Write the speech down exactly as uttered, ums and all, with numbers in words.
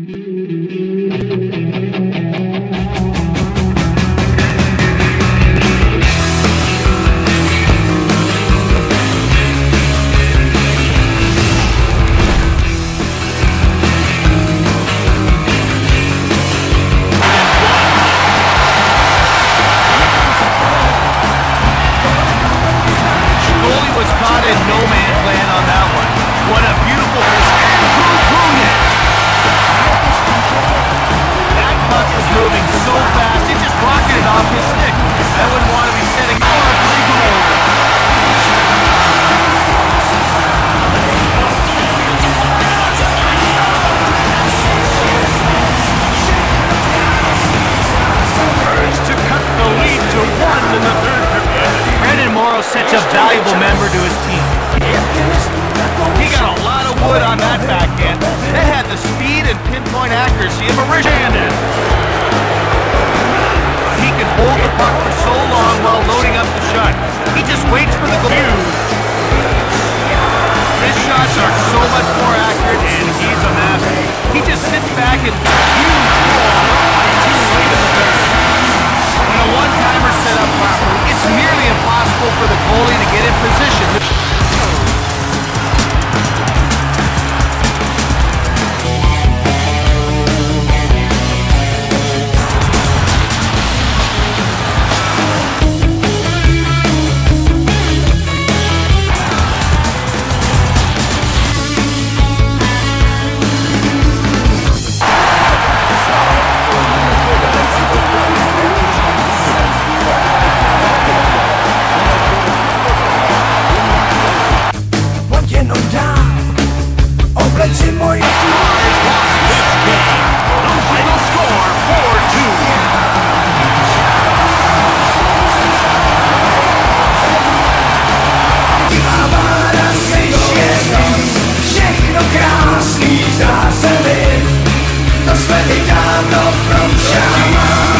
Such a valuable member to his team. He got a lot of wood on that backhand. That had the speed and pinpoint accuracy of a right-handed. He can hold the puck for so long while loading up the shot. He just waits for the goal. His shots are so much more accurate, and he's a master. He just sits back and huge ball too late in the third. When a one-timer set up properly, it's nearly impossible for the goalie to get in position. Krásný zdá se mi, to své dávno promšáma.